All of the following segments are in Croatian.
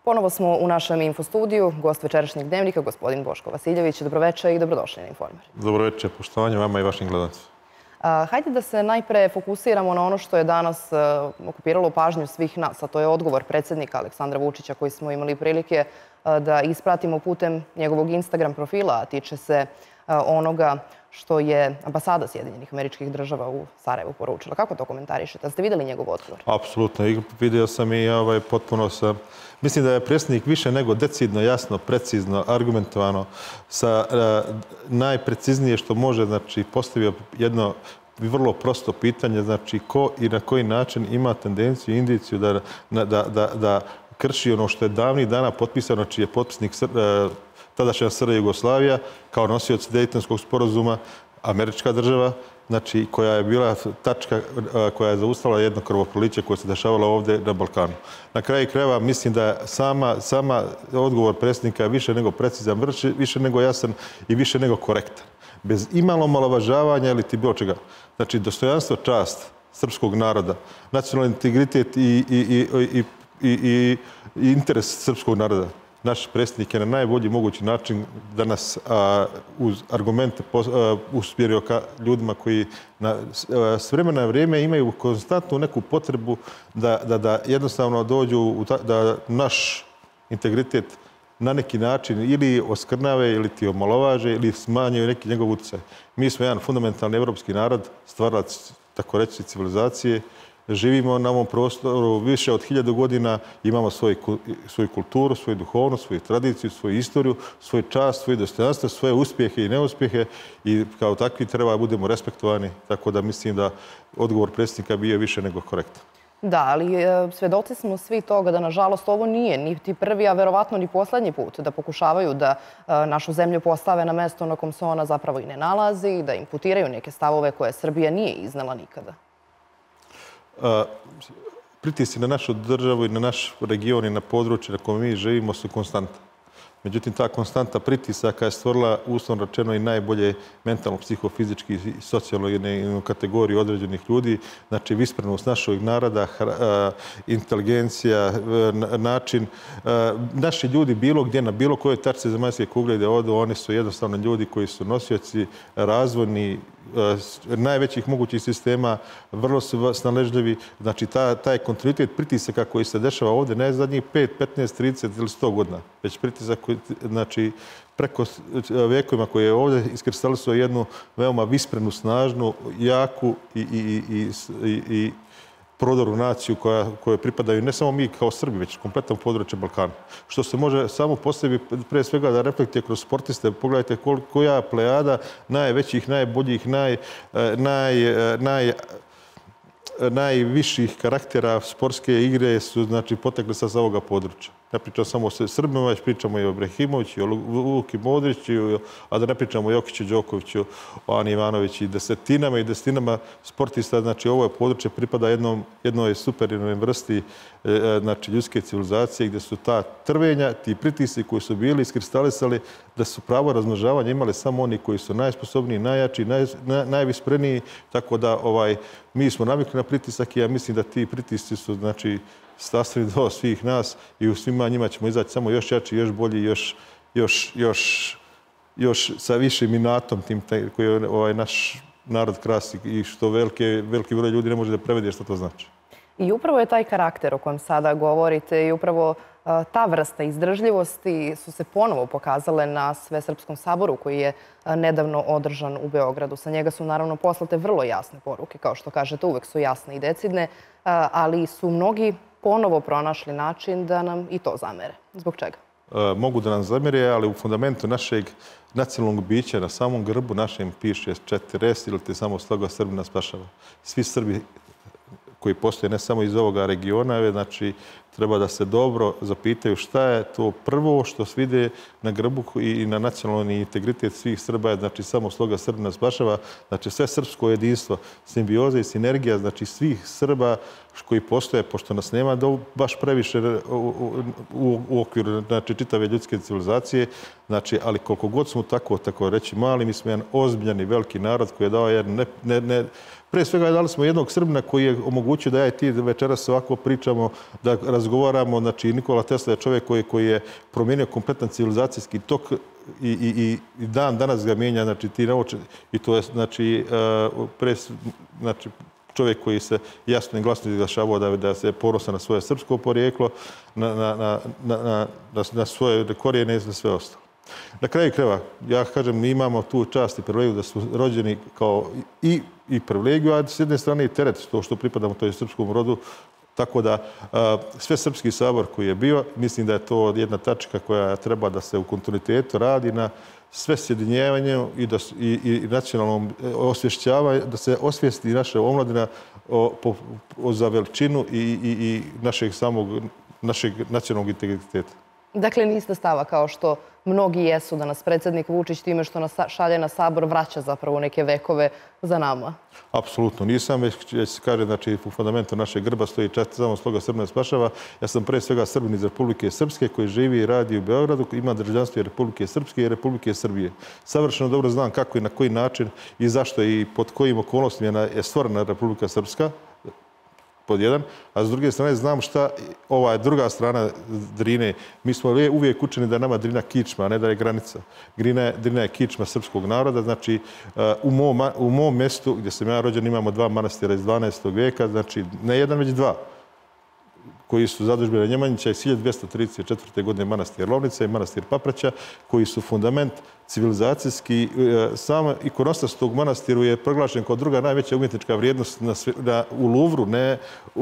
Ponovo smo u našem infostudiju, gost večerašnjeg dnevnika, gospodin Boško Vasiljević. Dobroveče i dobrodošli na Informer. Dobroveče, poštovanje vama i vašim gledalcima. Hajde da se najpre fokusiramo na ono što je danas okupiralo pažnju svih nas, a to je odgovor predsjednika Aleksandra Vučića koji smo imali prilike da ispratimo putem njegovog Instagram profila, a tiče se onoga što je ambasada Sjedinjenih Američkih Država u Sarajevu poručila. Kako to komentarišete? Ste vidjeli njegov odgovor? Apsolutno. Vidio sam i potpuno sam... Mislim da je predsjednik više nego decidno, jasno, precizno, argumentovano, sa najpreciznije što može, znači, postavio jedno vrlo prosto pitanje, znači, ko i na koji način ima tendenciju, indiciju da krši ono što je davnih dana potpisano, čiji je potpisnik tadašnja SR Jugoslavija, kao nosioc Dejtonskog sporazuma, američka država, znači koja je bila tačka koja je zaustavila jedno krvoproliće koje se dešavalo ovdje na Balkanu. Na kraju krajeva mislim da sama odgovor predsjednika je više nego precizan, više nego jasan i više nego korektan. Bez imalo omalovažavanja ili ti bilo čega. Znači, dostojanstvo, čast srpskog naroda, nacionalni integritet i interes srpskog naroda. Naš predsjednik je na najbolji mogući način danas uz argumente usmjerio ka ljudima koji s vremena na vrijeme imaju konstantnu neku potrebu da jednostavno dođu da naš integritet na neki način ili oskrnave, ili ti omalovaže, ili smanjaju neki njegov utjecaj. Mi smo jedan fundamentalni evropski narod, stvarac, tako reći, civilizacije. Živimo na ovom prostoru više od 1000 godina, imamo svoju kulturu, svoju duhovnost, svoju tradiciju, svoju istoriju, svoj čast, svoje dostojanstvo, svoje uspjehe i neuspjehe i kao takvi treba budemo respektovani, tako da mislim da odgovor predsjednika bio više nego korektan. Da, ali svjedoci smo svi toga da, nažalost, ovo nije niti prvi, a verovatno ni posljednji put da pokušavaju da našu zemlju postave na mesto na kom se ona zapravo i ne nalazi, da imputiraju neke stavove koje Srbija nije iznala nikada. Pritisci na našu državu i na naš region i na područje na kojem mi živimo su konstanta. Međutim, ta konstanta pritisaka je stvorila, uslovno rečeno, i najbolje mentalno, psihofizički i socijalnu kategoriju određenih ljudi. Znači, visprenost našeg naroda, inteligencija, način. Naši ljudi bilo gdje, na bilo kojoj tačci zemaljske kugle gdje odu, oni su jednostavno ljudi koji su nosioci razvojni najvećih mogućih sistema, vrlo su snaležljivi. Znači, taj kontinuitet pritisaka koji se dešava ovdje ne zadnjih 5, 15, 30 ili 100 godina, već pritisak koji, znači, preko vekovima koji je ovdje iskristalisao jednu veoma visprenu, snažnu, jaku i prodoru naciju koje pripadaju ne samo mi kao Srbi, već kompletno područje Balkana. Što se može samo po sebi, pre svega, da reflektuje kroz sportiste. Pogledajte koja plejada najvećih, najboljih, najviših karaktera sportske igre su, znači, potekli sa ovoga područja. Ne pričamo samo o Srbima, već pričamo i o Ibrahimoviću, i o Luki Modriću, a da ne pričamo o Jokiću, Đokoviću, o Ani Ivanoviću i desetinama sportista. Znači, ovo područje pripada jednoj superiornoj vrsti, znači, ljudske civilizacije, gdje su ta trvenja, ti pritisci koji su bili iskristalisali, da su pravo razmnožavanja imali samo oni koji su najsposobniji, najjači, najvispreniji, tako da mi smo navikli na pritisak i ja mislim da ti pritisci su, znači, sastavni do svih nas i u svima njima ćemo izaći samo još jači, još bolji, još sa višim inatom tim koji naš narod krasi i što veliki broj ljudi ne može da prevede što to znači. I upravo je taj karakter o kojem sada govorite i upravo ta vrsta izdržljivosti su se ponovo pokazale na Svesrpskom saboru koji je nedavno održan u Beogradu. Sa njega su naravno poslate vrlo jasne poruke, kao što kažete, uvek su jasne i decidne, ali su mnogi ponovo pronašli način da nam i to zamere. Zbog čega? Mogu da nam zamere, ali u fundamentu našeg nacionalnog bića, na samom grbu našem piše 4S ili te samo sloga Srbina spašava. Svi Srbi koji postoje ne samo iz ovoga regiona, znači treba da se dobro zapitaju šta je to prvo što se vide na grbu i na nacionalni integritet svih Srba, znači samo sloga Srbina spašava, znači sve srpsko jedinstvo, simbioza i sinergija, znači svih Srba koji postoje, pošto nas nema baš previše u okviru, znači, čitave ljudske civilizacije, znači, ali koliko god smo tako reći mali, mi smo jedan ozbiljan i veliki narod koji je dao jedan pre svega dali smo jednog Srbina koji je omogućio da ja i ti večeras ovako pričamo, da razgovaramo, znači Nikola Tesla je čovjek koji je promijenio kompletan civilizacijski tok i dan danas ga mijenja, znači i to je znači čovjek koji se jasno i glasno izglašavao da se ponosa na svoje srpsko porijeklo, na svoje korijene i na sve ostalo. Na kraju krajeva, ja kažem, mi imamo tu čast i privilegiju da su rođeni kao i privilegiju, a s jedne strane i teret, to što pripadamo toj srpskom rodu. Tako da sve srpski sabor koji je bio, mislim da je to jedna tačka koja treba da se u kontinuitetu radi na sve sjedinjevanju i nacionalnom osvješćavanju, da se osvijesti naša omladina za veličinu i našeg nacionalnog integriteta. Dakle, niste stava kao što mnogi jesu da nas predsjednik Vučić time što nas šalje na sabor vraća zapravo neke vekove za nama. Apsolutno nisam, već se kaže, znači, u fundamentu našeg grba stoji samo sloga Srbina spašava. Ja sam pre svega Srbin iz Republike Srpske koji živi i radi u Beogradu, koji ima državljanstvo i Republike Srpske i Republike Srbije. Savršeno dobro znam kako i na koji način i zašto i pod kojim okolnostima je stvorena Republika Srpska, pod jedan, a s druge strane znam šta ova druga strana Drine. Mi smo uvijek učeni da je nama Drina kičma, a ne da je granica. Drina je kičma srpskog naroda, znači u mom mjestu gdje sam ja rođen imamo dva manastira iz 12. vijeka, znači ne jedan, već dva, koji su zadužbina Njemanjića iz 1234. godine manastir Lovnica i manastir Papraća, koji su fundament civilizacijski. Sam ikonostas tog manastiru je proglašen kao druga najveća umjetnička vrijednost u Luvru, ne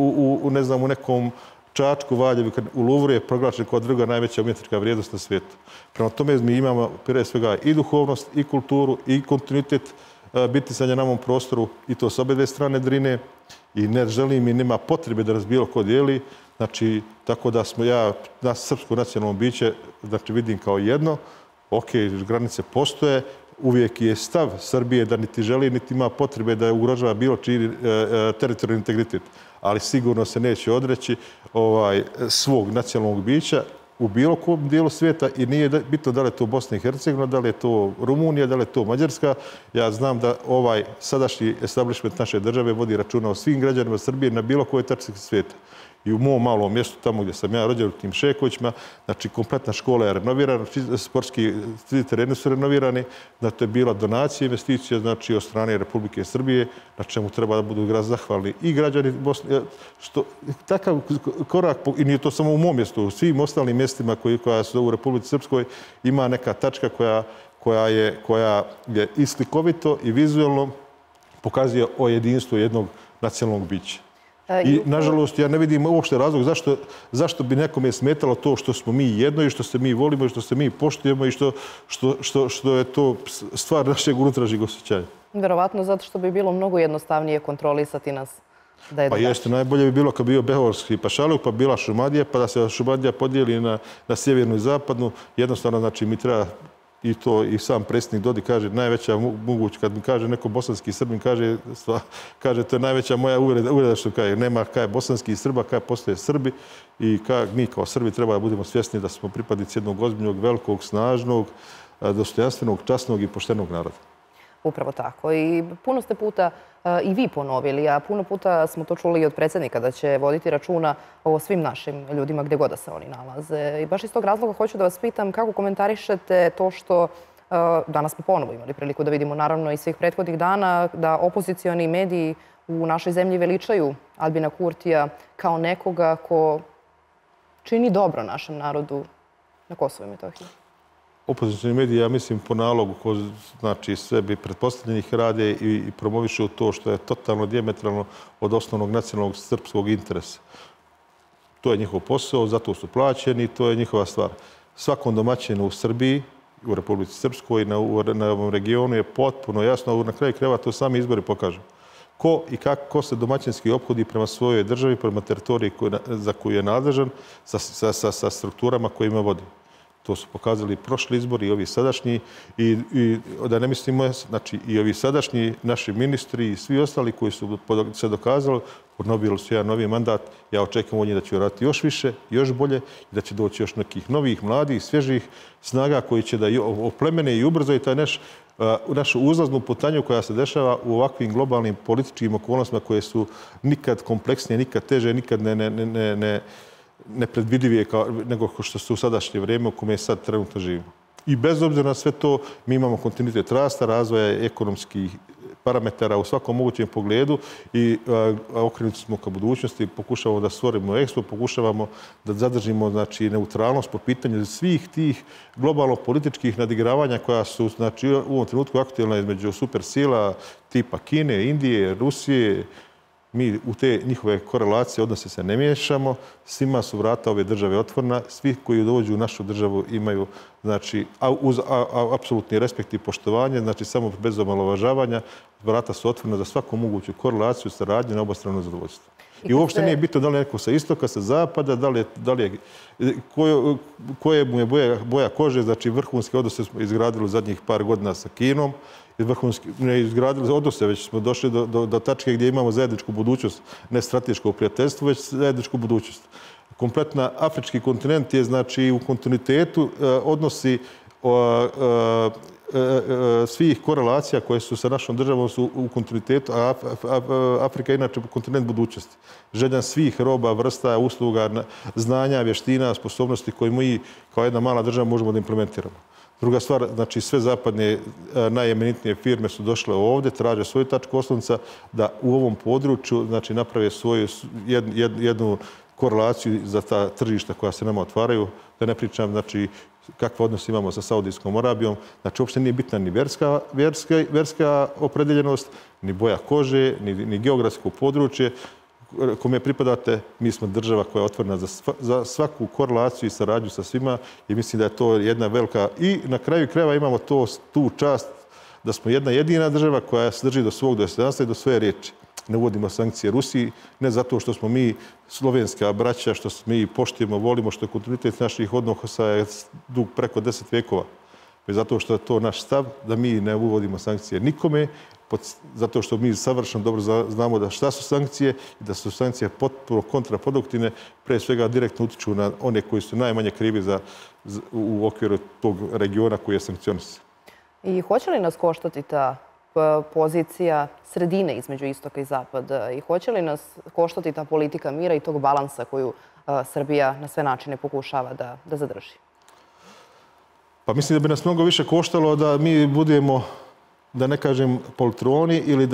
u nekom Čačku, Valjevu. U Luvru je proglašen kao druga najveća umjetnička vrijednost na svijetu. Prema tome mi imamo prije svega i duhovnost, i kulturu, i kontinuitet bitisanja na ovom prostoru, i to s obje dve strane Drine, i ne želim i nema potrebe da nas bilo ko dijeli. Znači, tako da smo srpsko nacionalno biće, znači vidim kao jedno. Ok, granice postoje, uvijek je stav Srbije da niti želi, niti ima potrebe da ugrožava bilo čiji teritorijalni integritet. Ali sigurno se neće odreći svog nacionalnog bića u bilo kom dijelu svijeta i nije bitno da li je to Bosna i Hercegovina, da li je to Rumunija, da li je to Mađarska. Ja znam da ovaj sadašnji establishment naše države vodi računa o svim građanima Srbije na bilo kojoj tački svijeta. I u mom malom mjestu, tamo gdje sam ja rođen, u tim Šekovićima, znači kompletna škola je renovirana, sportski tereni su renovirani, da to je bila donacija investicija, znači od strane Republike Srbije, na čemu treba da budu zahvalni i građani Bosne. Takav korak, i nije to samo u mom mjestu, u svim ostalim mjestima koja su u Republici Srpskoj ima neka tačka koja je i slikovito i vizualno pokazuje o jedinstvu jednog nacionalnog bića. I, nažalost, ja ne vidim uopšte razlog zašto bi nekome smetalo to što smo mi jedno i što se mi volimo i što se mi poštujemo i što je to stvar našeg unutrašnjeg osjećanja. Verovatno zato što bi bilo mnogo jednostavnije kontrolisati nas da je drugačije. Pa jeste, najbolje bi bilo kad bi bio Beogradski pašaluk, pa bila Šumadija, pa da se Šumadija podijeli na sjevernu i zapadnu. Jednostavno, znači, mi treba, i to i sam predsjednik Dodik kaže, najveća moguć, kad mi kaže neko bosanski Srbin, kaže to je najveća moja uvreda što kaže, nema kaj bosanski Srba, kaj postoje Srbi i mi kao Srbi treba da budemo svjesni da smo pripadnici jednog ozbiljnog, velikog, snažnog, dostojanstvenog, časnog i poštenog naroda. Upravo tako. I puno ste puta i vi ponovili, a puno puta smo to čuli i od predsjednika da će voditi računa o svim našim ljudima gdje god da se oni nalaze. I baš iz tog razloga hoću da vas pitam kako komentarišete to što danas smo ponovo imali priliku da vidimo, naravno i svih prethodnih dana, da opozicioni mediji u našoj zemlji veličaju Albina Kurtija kao nekoga ko čini dobro našem narodu na Kosovu i Metohiji. Opozicioni mediji, ja mislim, po nalogu znači sebi pretpostavljenih rade i promovišu to što je totalno dijametralno od osnovnog nacionalnog srpskog interesa. To je njihov posao, zato su plaćeni i to je njihova stvar. Svakom domaćinu u Srbiji, u Republici Srpskoj i na ovom regionu je potpuno jasno, na kraju krajeva to sami izbori pokažu. Ko i kako se domaćinski ophodi prema svojoj državi, prema teritoriji za koju je nadležan, sa strukturama koje ima vodi. To su pokazali prošli izbori i ovi sadašnji. I da ne mislimo, znači i ovi sadašnji naši ministri i svi ostali koji su se dokazali, obnovili su jedan novi mandat. Ja očekujem od njih da će raditi još više, još bolje i da će doći još nekih novih, mladih, svježih snaga koji će da oplemene i ubrzaju taj našu uzlaznu putanju koja se dešava u ovakvim globalnim političkim okolnostima koje su nikad kompleksnije, nikad teže, nikad nepredvidivije nego što su u sadašnje vrijeme u kome sad trenutno živimo. I bez obzira na sve to, mi imamo kontinuitet rasta, razvoja ekonomskih parametara u svakom mogućem pogledu i okrenuti smo ka budućnosti, pokušavamo da stvorimo EXPO, pokušavamo da zadržimo znači, neutralnost po pitanju svih tih globalno-političkih nadigravanja koja su znači, u ovom trenutku aktualna između supersila tipa Kine, Indije, Rusije. Mi u te njihove korelacije odnose se ne miješamo, svima su vrata ove države otvorena, svi koji dođu u našu državu imaju, znači, uz apsolutni respekt i poštovanje, znači samo bez omalovažavanja, vrata su otvorena za svaku moguću korelaciju, saradnju na obostrano zadovoljstvo. I uopšte nije bitno da li je neko sa istoka, sa zapada, koje mu je boja kože, znači vrhunske odnose smo izgradili u zadnjih par godina sa Kinom, ne izgradili odnose, već smo došli do tačke gdje imamo zajedničku budućnost, ne strateško prijateljstvo, već zajedničku budućnost. Kompletna afrički kontinent je znači u kontinuitetu odnosi svih korelacija koje su sa našom državom su u kontinuitetu, a Afrika je inače kontinent budućnosti. Željan svih roba, vrsta, usluga, znanja, vještina, sposobnosti koje mi kao jedna mala država možemo da implementiramo. Druga stvar, znači sve zapadne najeminentnije firme su došle ovdje, traže svoju tačku oslonca da u ovom području znači, naprave svoju jednu korelaciju za ta tržišta koja se nama otvaraju. Da ne pričam znači, kakve odnose imamo sa Saudijskom Arabijom. Znači, uopšte nije bitna ni verska opredeljenost, ni boja kože, ni geografsko područje kome pripadate. Mi smo država koja je otvorena za svaku korelaciju i saradnju sa svima i mislim da je to jedna velika... I na kraju krajeva imamo tu čast da smo jedna jedina država koja se drži do svog dostojanstva i do svoje riječi. Ne uvodimo sankcije Rusiji, ne zato što smo mi slovenska braća, što mi poštujemo, volimo, što je kontinuitet naših odnosa je dug preko 10 vekova. Već zato što je to naš stav, da mi ne uvodimo sankcije nikome, zato što mi savršeno dobro znamo da šta su sankcije i da su sankcije potpuno kontraproduktivne, pre svega direktno utiču na one koji su najmanje krivi u okviru tog regiona koji je sankcionisan. I hoće li nas koštati ta pozicija sredine između istoka i zapada i hoće li nas koštati ta politika mira i tog balansa koju Srbija na sve načine pokušava da zadrži? Pa mislim da bi nas mnogo više koštalo da mi budemo, da ne kažem poltroni, ili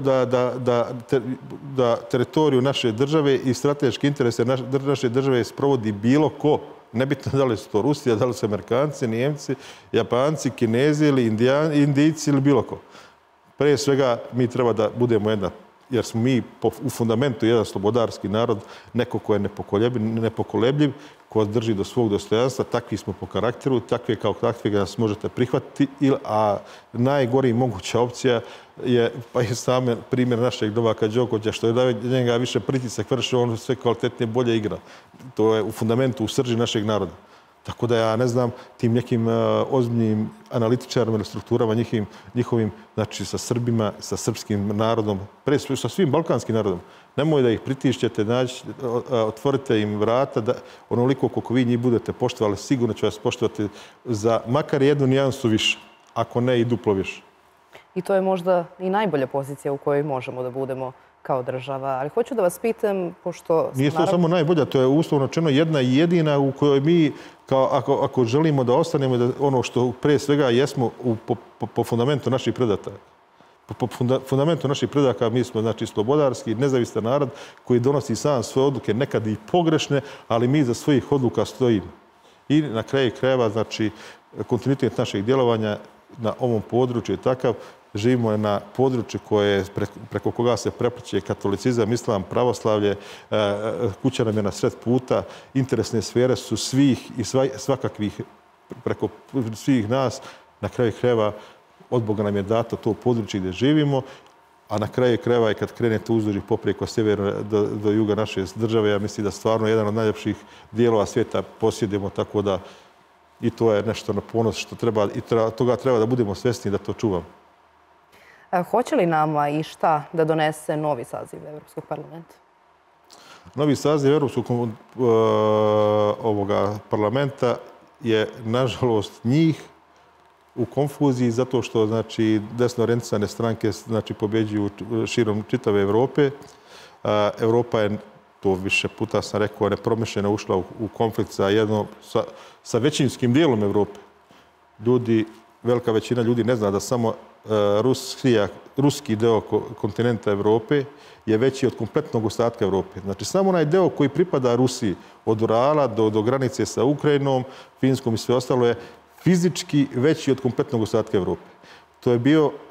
da teritoriju naše države i strateške interese naše države sprovodi bilo ko. Nebitno da li su to Rusija, da li su Amerikanci, Nijemci, Japanci, Kinezi ili Indijci ili bilo ko. Prije svega mi treba da budemo jedna, jer smo mi u fundamentu jedan slobodarski narod, neko ko je nepokolebljiv, ko drži do svog dostojanstva, takvi smo po karakteru, takve kao takve ga nas možete prihvatiti, a najgori moguća opcija je, pa i sam primjer našeg Novaka Đokovića, što je njega više pritisak vrši, on sve kvalitetnije bolje igra. To je u fundamentu, u srži našeg naroda. Tako da ja ne znam tim nekim ozbiljnim analitičarima ili strukturama njihovim, znači sa Srbima, sa srpskim narodom, sa svim balkanskim narodom. Nemoj da ih pritišćete, otvorite im vrata, onoliko koliko vi njih budete poštovali, sigurno će vas poštovati za makar jednu nijansu više, ako ne i duplo više. I to je možda i najbolja pozicija u kojoj možemo da budemo kao država. Ali hoću da vas pitam, pošto... Nije to samo najbolja, to je uslovno rečeno jedna i jedina u kojoj mi, ako želimo da ostanemo ono što pre svega jesmo po fundamentu naših predaka. Po fundamentu naših predaka mi smo znači slobodarski, nezavistan narod koji donosi sam svoje odluke, nekad i pogrešne, ali mi za svojih odluka stojimo. I na kraju krajeva, znači, kontinuitet našeg djelovanja na ovom području je takav. Živimo na području preko koga se prepliče katolicizam, islam, pravoslavlje, kuća nam je na sred puta, interesne sfere su svih i svakakvih preko svih nas. Na kraju krajeva od Boga nam je dato to područje gdje živimo, a na kraju krajeva i kad krenete uzduž i poprijeko sjevera do juga naše države, ja mislim da stvarno jedan od najljepših dijelova svijeta posjedimo, tako da i to je nešto na ponos što treba, i toga treba da budemo svjesni da to čuvamo. Hoće li nama i šta da donese novi saziv Evropskog parlamenta? Novi saziv Evropskog parlamenta je, nažalost, njih u konfuziji zato što znači, desno orijentisane stranke znači, pobjeđuju širom čitave Evrope. Evropa je to više puta sam rekao, nepromišljeno ušla u konflikt sa većinskim dijelom Evrope. Velika većina ljudi ne zna da samo ruski deo kontinenta Evrope je veći od kompletnog ostatka Evrope. Znači, samo onaj deo koji pripada Rusiji, od Urala do granice sa Ukrajinom, Finskom i sve ostalo, je fizički veći od kompletnog ostatka Evrope. To je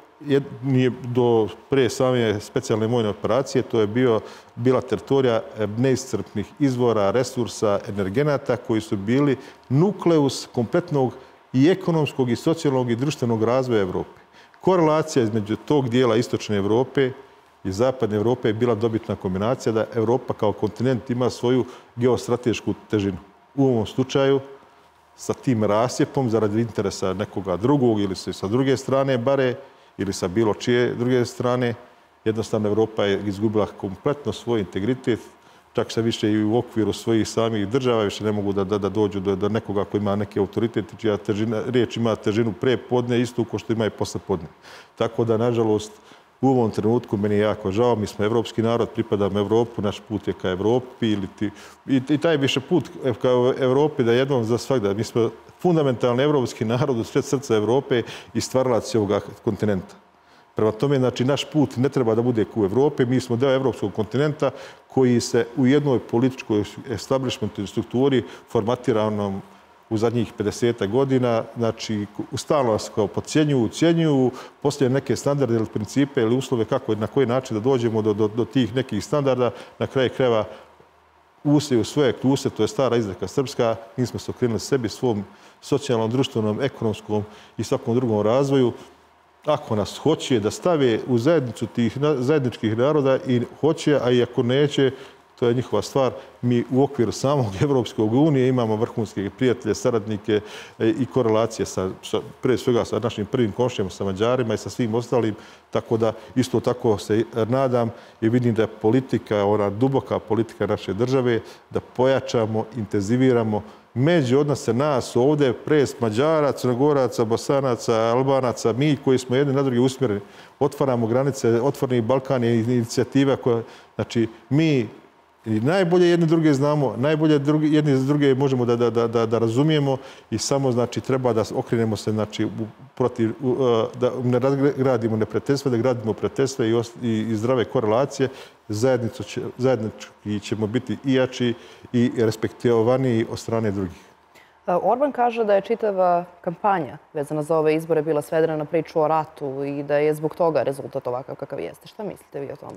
do pre same specijalne vojne operacije, to je bila teritorija neiscrpnih izvora, resursa, energenata koji su bili nukleus kompletnog i ekonomskog, i socijalnog, i društvenog razvoja Evrope. Korelacija između tog dijela istočne Evrope i zapadne Evrope je bila dobitna kombinacija da Evropa kao kontinent ima svoju geostratešku težinu. U ovom slučaju, sa tim rasjepom, zaradi interesa nekoga drugog ili se sa druge strane bare, ili sa bilo čije druge strane, jednostavno Evropa je izgubila kompletno svoj integritet, čak se više i u okviru svojih samih država više ne mogu da dođu do nekoga koji ima neki autoritet, čija riječ ima težinu pre podne, isto kao što ima i posle podne. Tako da, nažalost, u ovom trenutku meni je jako žao, mi smo evropski narod, pripadamo Evropu, naš put je ka Evropi i taj više put ka Evropi da jednom za svakda. Mi smo fundamentalni evropski narod u sred srca Evrope i stvaralac ovoga kontinenta. Prema tome, znači, naš put ne treba da bude u Evropi, mi smo deo evropskog kontinenta koji se u jednoj političkoj establishmentu strukturi formatiranom u zadnjih 50 godina, znači, stalno nas kao podcjenjuju, ucijenjuju, postoje neke standarde ili principe ili uslove kako i na koji način da dođemo do tih nekih standarda, na kraju krajeva use u svoje kljuse, to je stara izreka srpska, mi smo se okrenuli sebi, svom socijalnom, društvenom, ekonomskom i svakom drugom razvoju. Ako nas hoće da stave u zajednicu tih zajedničkih naroda i hoće, a i ako neće, to je njihova stvar. Mi u okviru samog Evropskog unije imamo vrhunske prijatelje, saradnike i korelacije pre svega sa našim prvim komšijama, sa Mađarima i sa svim ostalim. Tako da isto tako se nadam i vidim da je politika, ona duboka politika naše države, da pojačamo, intenziviramo među odnose nas ovdje, pres Mađara, Crnogoraca, Bosanaca, Albanaca, mi koji smo jedni na drugi usmjereni, otvaramo granice, Otvoreni Balkan je inicijativa koja, znači, mi najbolje jedni druge znamo, najbolje jedni za druge možemo da razumijemo i samo, znači, treba da okrenemo se, znači, da ne gradimo neprijateljstva, da gradimo prijateljstva i zdrave korelacije. Zajednički ćemo biti i jači i respektovaniji od strane drugih. Orban kaže da je čitava kampanja vezana za ove izbore bila svedena na priču o ratu i da je zbog toga rezultat ovakav kakav jeste. Šta mislite vi o tome?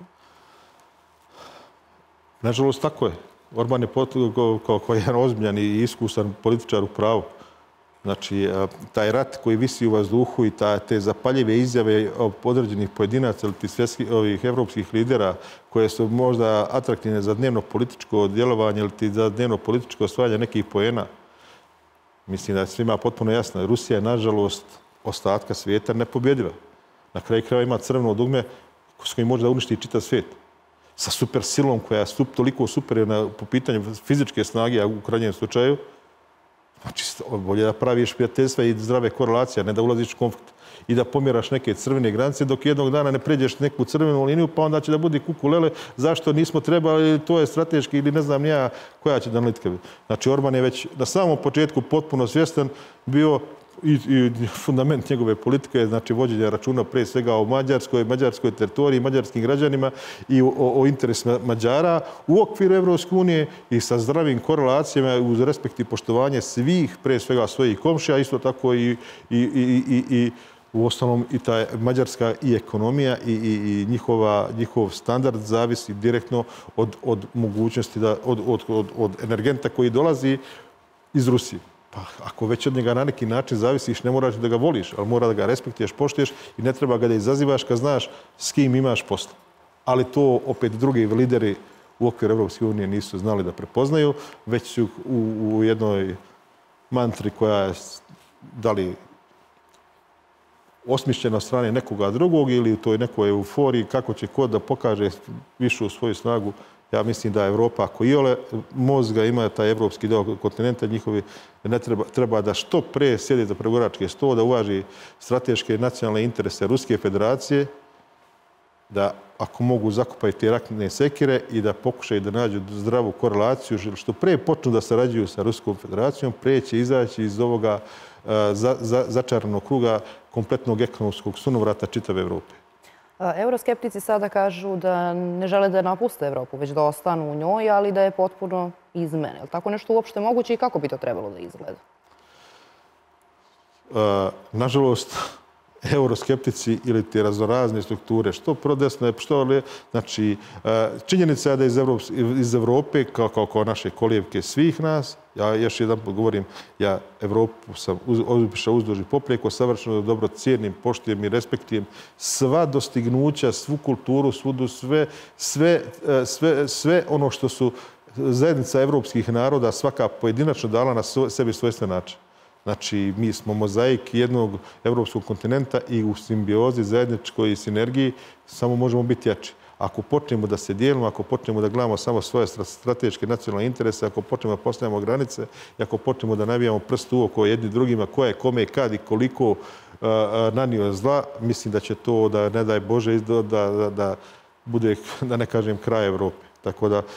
Nažalost, tako je. Orban je kao jedan ozbiljan i iskusan političar u pravu. Znači, taj rat koji visi u vazduhu i te zapaljive izjave određenih pojedinaca ili ovih evropskih lidera koje su možda atraktivne za dnevno političko djelovanje ili za dnevno političko osvajanje nekih poena. Mislim da je svima potpuno jasno. Rusija je, nažalost, ostatka svijeta nepobjediva. Na kraju krajeva ima crveno dugme s kojim može da uništi čitav svijet. Sa supersilom koja je toliko superiorna po pitanju fizičke snage, a u krajnjem slučaju, znači, bolje da praviš prijateljstva i zdrave korelacije, a ne da ulaziš u konflikt i da pomjeraš neke crvene granice dok jednog dana ne pređeš neku crvenu liniju, pa onda će da bude kukulele zašto nismo trebali, to je strateški ili ne znam nija koja će da analitika biti. Znači, Orban je već na samom početku potpuno svjestan bio i fundament njegove politike je, znači, vođenje računa pre svega o mađarskoj teritoriji, mađarskim građanima i o interesima Mađara u okviru Evropske unije i sa zdravim korelacijama uz respekt i poštovanje svih, pre svega svojih komšija, isto tako i u ostalom i ta mađarska i ekonomija i njihov standard zavisi direktno od mogućnosti, od energenta koji dolazi iz Rusije. Pa ako već od njega na neki način zavisiš, ne moraš da ga voliš, ali mora da ga respektuješ, poštuješ i ne treba ga da izazivaš kad znaš s kim imaš posla. Ali to opet drugi lideri u okviru Evropske unije nisu znali da prepoznaju, već su u jednoj mantri koja je da li osmišljena od strane nekoga drugog ili u toj nekoj euforiji kako će ko da pokaže višu svoju snagu. Ja mislim da Evropa, ako iole mozga ima taj evropski deo kontinenta, njihovi treba da što pre sjedi za pregovarački sto, da uvaži strateške nacionalne interese Ruske federacije da ako mogu zakupaju te raketne sekire i da pokušaju da nađu zdravu korelaciju, što pre počnu da sarađuju sa Ruskom federacijom, pre će izaći iz ovoga začaranog kruga kompletnog ekonomskog sunovrata čitave Evrope. Euroskeptici sada kažu da ne žele da napuste Evropu, već da ostanu u njoj, ali da je potpuno izmene. Je li tako nešto uopšte moguće i kako bi to trebalo da izgleda? Nažalost, euroskeptici ili te raznorazne strukture, što prodesne, što li... Znači, činjenica je da iz Evrope, kao naše kolijevke svih nas, ja još jedan put govorim, ja Evropu sam obišao uzduž i poprijeko, savršeno dobro cijenim, poštujem i respektujem sva dostignuća, svu kulturu, sve ono što su zajednica evropskih naroda svaka pojedinačno dala na sebi svojstven način. Znači, mi smo mozaik jednog evropskog kontinenta i u simbiozi, zajedničkoj sinergiji samo možemo biti jači. Ako počnemo da se dijelimo, ako počnemo da gledamo samo svoje strateške nacionalne interese, ako počnemo da postavljamo granice i ako počnemo da nabijamo prst u oko jedni drugima ko je kome, kad i koliko nanio zla, mislim da će to, da ne daj Bože, da bude, da ne kažem, kraj Evrope. Tako da,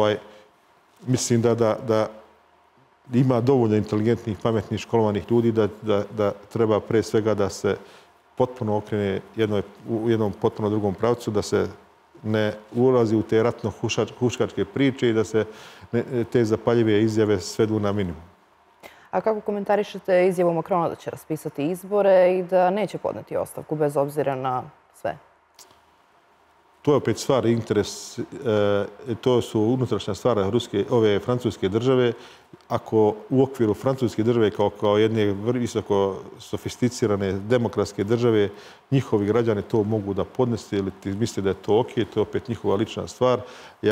mislim da ima dovoljno inteligentnih, pametnih, školovanih ljudi da treba pre svega da se potpuno okrene u jednom potpuno drugom pravcu, da se ne ulazi u te ratno-huškačke priče i da se te zapaljive izjave svedu na minimum. A kako komentarišete izjavu Macrona da će raspisati izbore i da neće podneti ostavku bez obzira na sve? To je opet stvar interes, to su unutrašnja stvar ove francuske države. Ako u okviru francuske države kao jedne visoko sofisticirane demokratske države njihovi građani to mogu da podnese ili ti misle da je to ok, to je opet njihova lična stvar.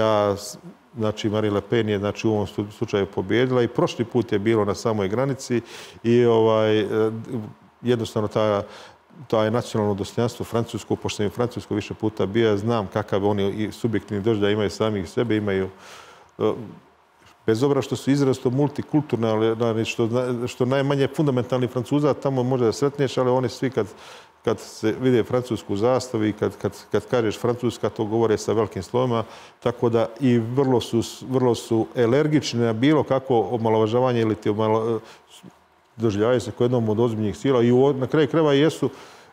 Znači Marine Le Pen je u ovom slučaju pobjedila i prošli put je bilo na samoj granici i jednostavno taj nacionalno dostojanstvo francusko, pošto sam i francusko više puta bio, znam kakav oni subjektivni doživljaj imaju samih sebe, imaju, bez obzira što su izrazito multikulturni, što najmanje fundamentalni Francuza tamo može da sretneš, ali oni svi kad se vide francusku zastavu i kad kažeš Francuska, to govore sa velikim slovima, tako da i vrlo su alergični na bilo kako omalovažavanje ili ti doživljavaju se kao jednom od ozbiljnih sila i na kraju krajeva jesu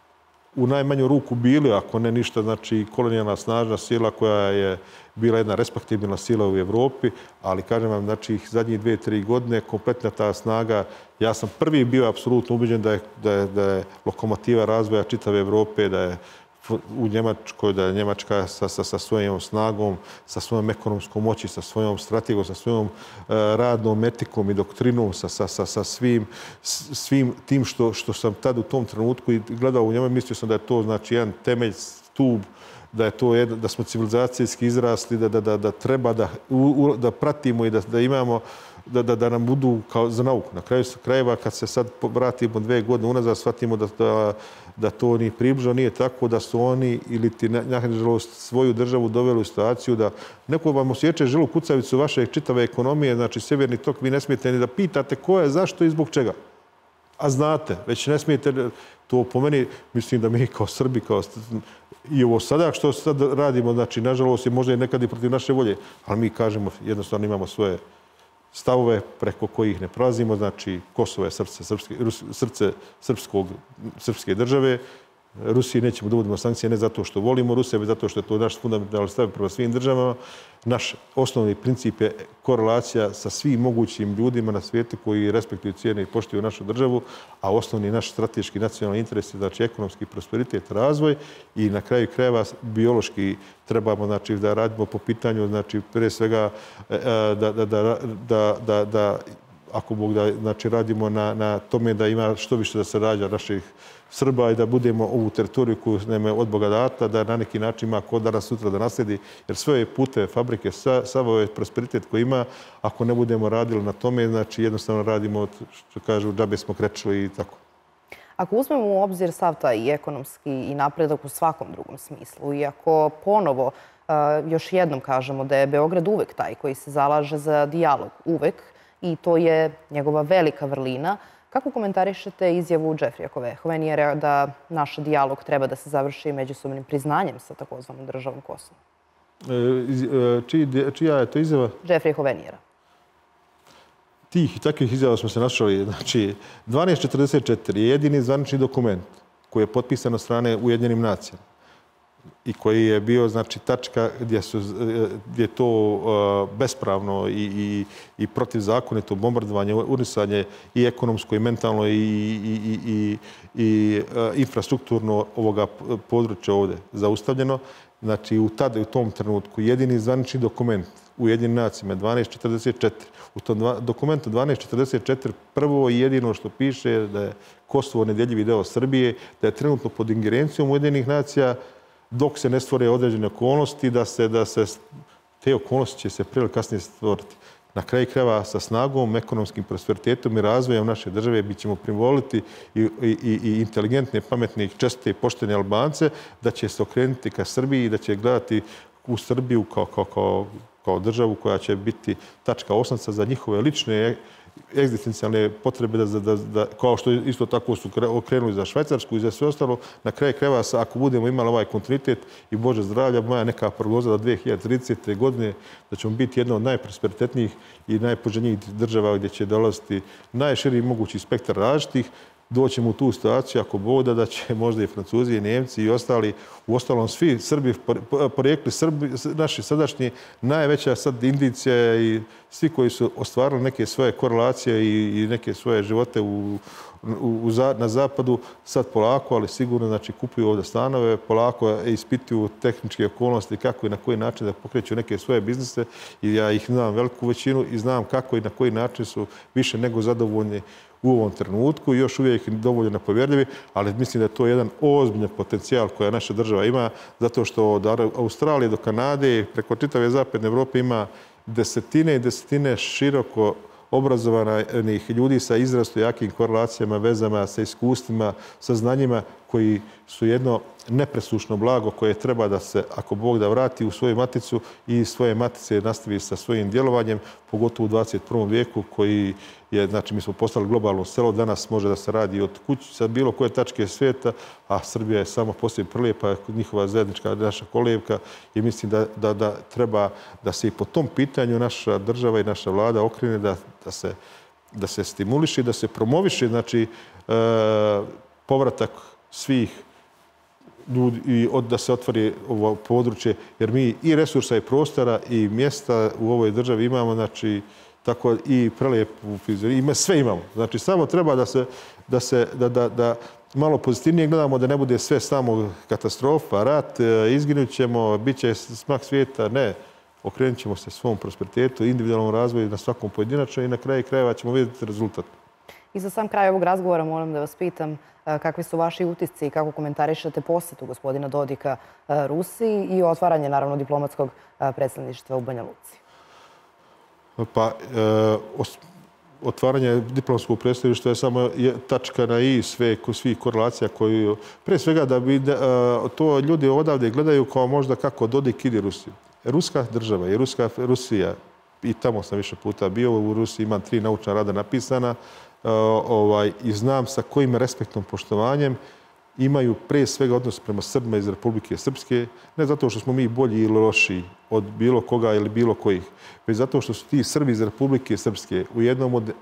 u najmanju ruku bili, ako ne ništa, znači kolonijalna snažna sila koja je bila jedna respektabilna sila u Evropi, ali kažem vam, znači zadnjih 2-3 godine kompletna ta snaga, ja sam prvi bio apsolutno ubeđen da je lokomotiva razvoja čitave Evrope, da je u Njemačkoj, da je Njemačka sa svojom snagom, sa svojom ekonomskom moći, sa svojom strategijom, sa svojom radnom etikom i doktrinom, sa svim tim što sam tad u tom trenutku gledao u njemu, mislio sam da je to znači jedan temelj, stub, da smo civilizacijski izrasli, da treba da pratimo i da imamo, da nam budu kao za nauku. Na kraju krajeva, kad se sad vratimo 2 godine unazad, shvatimo da to ni približno nije tako, da su oni ili ti nažalost svoju državu doveli u situaciju da neko vam osjeća žilu kucavicu vaše čitave ekonomije, znači Sjeverni tok, vi ne smijete ni da pitate ko je, zašto i zbog čega. A znate, već ne smijete, to po meni, mislim da mi kao Srbi, i ovo sada što sad radimo, znači nažalost je možda i nekad i protiv naše volje, ali mi kažemo, jednostavno imamo svoje stavove preko kojih ne prelazimo, znači Kosovo je srce srpske države. Rusiji nećemo da uvodimo sankcije ne zato što volimo Rusiju, već zato što je to naš fundamentalni stav prema svim državama. Naš osnovni princip je korelacija sa svim mogućim ljudima na svijetu koji respektuju, cijene i poštuju našu državu, a osnovni naš strateški nacionalni interes je znači ekonomski prosperitet, razvoj i na kraju krajeva biološki trebamo znači da radimo po pitanju znači pre svega da ako Bog da znači radimo na tome da ima što više da se rađa naših Srba i da budemo ovu teritoriju koju nam je od Boga data, da na neki način ima ko danas sutra da nasledi, jer sve puteve, fabrike, sav ovaj prosperitet koji ima, ako ne budemo radili na tome, znači jednostavno radimo, što kažu, džabe smo krečili i tako. Ako uzmemo u obzir sav taj ekonomski i napredak u svakom drugom smislu i ako ponovo još jednom kažemo da je Beograd uvek taj koji se zalaže za dijalog, uvek, i to je njegova velika vrlina, Kako komentarišete izjavu Džefrija Hovenijera da naš dijalog treba da se završi međusobnim priznanjem sa takozvanom državom Kosovo? Čija je to izjava? Džefrija Hovenijera. Tih i takvih izjava smo se našli. Znači, 1244 je jedini zvanični dokument koji je potpisan od strane Ujedinjenim nacijama i koji je bio, znači, tačka gdje je to bespravno i protivzakonito bombardovanje, unisanje i ekonomsko i mentalno i infrastrukturno ovoga područja ovdje zaustavljeno. Znači, u tom trenutku jedini zvanični dokument Ujedinjenim nacijama 1244. U tom dokumentu 1244 prvo i jedino što piše je da je Kosovo nedjeljivi deo Srbije, da je trenutno pod ingerencijom Ujedinjenih nacija dok se ne stvore određene okolnosti, da se te okolnosti će se prije ili kasnije stvoriti. Na kraju krajeva sa snagom, ekonomskim prosperitetom i razvojem naše države bit ćemo privoliti i inteligentne, pametne, čestite i poštene Albance da će se okrenuti ka Srbiji i da će gledati u Srbiju kao državu koja će biti tačka osnovca za njihove lične egzistencijalne potrebe, kao što isto tako su okrenuli za Švajcarsku i za sve ostalo. Na kraju krajeva, ako budemo imali ovaj kontinuitet i Bože zdravlja, moja neka prognoza do 2030. godine da ćemo biti jedna od najprosperitetnijih i najpoželjnijih država gdje će dolaziti najširi mogući spektar različitih. Doćemo u tu situaciju, ako Bog da će možda i Francuzi i Njemci i ostali, uostalom svi Srbi, porijekli Srbi, naši sadašnji, najveća sad indicija i svi koji su ostvarili neke svoje korelacije i neke svoje živote na zapadu, sad polako, ali sigurno, znači, kupuju ovdje stanove, polako ispituju tehničke okolnosti kako i na koji način da pokreću neke svoje biznise i ja ih znam veliku većinu i znam kako i na koji način su više nego zadovoljni u ovom trenutku i još uvijek dovoljno nepovjerljivi, ali mislim da je to jedan ozbiljan potencijal koja naša država ima, zato što od Australije do Kanade preko čitave zapadne Evrope ima desetine i desetine široko obrazovanih ljudi sa izrazito jakim korelacijama, vezama, sa iskustvima, sa znanjima koji su jedno nepresušno blago koje treba da se, ako Bog da, vrati u svoju maticu i svoje matice nastavi sa svojim djelovanjem, pogotovo u 21. vijeku koji je, znači, mi smo postali globalno selo, danas može da se radi od kuće sa bilo koje tačke svijeta, a Srbija je samo poslije prlijepa, njihova zajednička naša kolevka i mislim da treba da se i po tom pitanju naša država i naša vlada okrene da se stimuliše, da se promoviše, znači, povratak svih ljudi i da se otvori ovo područje, jer mi i resursa i prostora i mjesta u ovoj državi imamo, znači, tako i prelijepu fiziju, sve imamo. Znači, samo treba da malo pozitivnije gledamo, da ne bude sve samo katastrofa, rat, izginut ćemo, bit će smak svijeta, ne. Okrenut ćemo se svom prosperitetu, individualnom razvoju na svakom pojedinačno i na kraju krajeva ćemo vidjeti rezultat. I za sam kraj ovog razgovora moram da vas pitam kakvi su vaši utisci i kako komentarišete posjetu gospodina Dodika Rusiji i otvaranje, naravno, diplomatskog predstavništva u Banja Luci. Pa, otvaranje diplomatskog predstavništva je samo tačka na i svih korelacija koju, pre svega da bi to ljudi odavde gledaju kao možda kako Dodik ide Rusiju. Ruska država i Rusija, i tamo sam više puta bio, u Rusiji imam 3 naučna rada napisana i znam sa kojim respektom, poštovanjem imaju pre svega odnos prema Srbima iz Republike Srpske, ne zato što smo mi bolji ili lošiji od bilo koga ili bilo kojih, već zato što su ti Srbi iz Republike Srpske u jednom od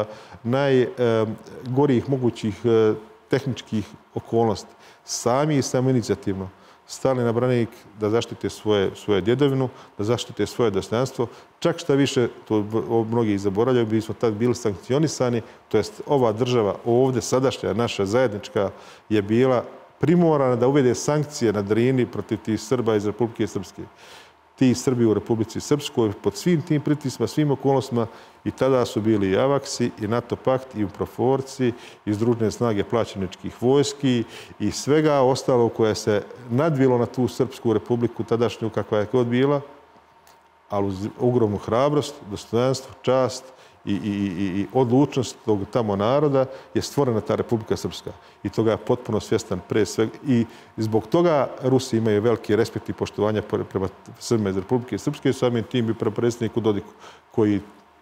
najgorijih mogućih tehničkih okolnosti sami i samoinicijativno stali na branik da zaštite svoje djedovinu, da zaštite svoje dostojanstvo. Čak šta više, to mnogi zaboravljaju, mi smo tad bili sankcionisani, to jest ova država ovdje sadašnja, naša zajednička, je bila primorana da uvede sankcije na Drini protiv tih Srba iz Republike Srpske. Ti Srbi u Republici Srpskoj pod svim tim pritiscima, svim okolnostima i tada su bili i Avaksi, i NATO pakt, i Uproforci, i združene snage plaćeničkih vojski i svega ostalo koje se nadvilo na tu Srpsku republiku tadašnju kakva je god bila, ali uz ogromnu hrabrost, dostojanstvo, čast i odlučnost tog tamo naroda je stvorena ta Republika Srpska. I toga je potpuno svjestan pre svega. I zbog toga Rusi imaju veliki respekt i poštovanja prema Srbima iz Republike Srpske, samim tim i prema predsjedniku Dodiku, koji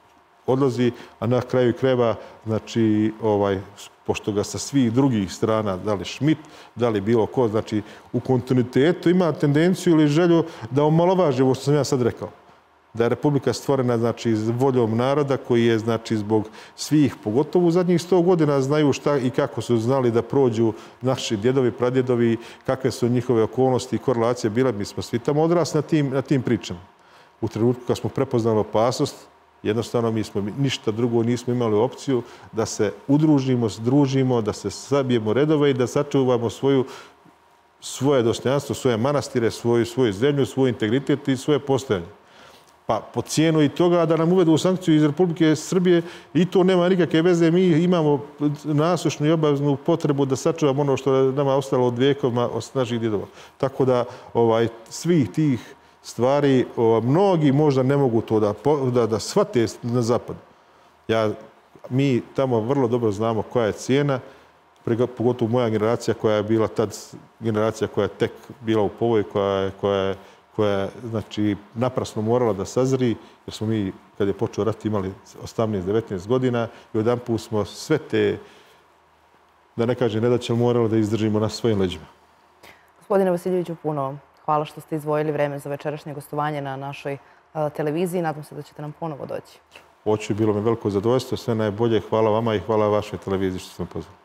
odlazi, a na kraju krajeva, znači, pošto ga sa svih drugih strana, da li Schmidt, da li bilo ko, znači, u kontinuitetu ima tendenciju ili želju da omalovaži ovo što sam ja sad rekao. Da je Republika stvorena, znači, voljom naroda koji je, znači, zbog svih, pogotovo u zadnjih 100 godina, znaju šta i kako su znali da prođu naši djedovi, pradjedovi, kakve su njihove okolnosti i korelacije bile. Mi smo svi tamo odrasli na tim pričama. U trenutku kad smo prepoznali opasnost, jednostavno mi smo ništa drugo nismo imali opciju da se udružimo, združimo, da se sabijemo redove i da sačuvamo svoje dostojanstvo, svoje manastire, svoju zemlju, svoj integritet i svoje postojanje. Pa po cijenu i toga da nam uvedu sankciju iz Republike Srbije i to nema nikakve veze. Mi imamo nasušnu i obaveznu potrebu da sačuvamo ono što je nama ostalo od vjekovima, od naših djedova. Tako da svih tih stvari, mnogi možda ne mogu to da shvate na zapadu. Mi tamo vrlo dobro znamo koja je cijena, pogotovo moja generacija koja je bila tad generacija koja je tek bila u povoj, koja je, znači, naprasno morala da sazri, jer smo mi, kad je počeo rat, imali 18-19 godina i odjedanput smo sve te, da ne kažem, nedaće morali da izdržimo na svojim leđima. Gospodine Vasiljeviću, puno hvala što ste izdvojili vreme za večerašnje gostovanje na našoj televiziji. Nadam se da ćete nam ponovo doći. Hoću, bilo mi veliko zadovoljstvo, sve najbolje. Hvala vama i hvala vašoj televiziji što ste me pozvali.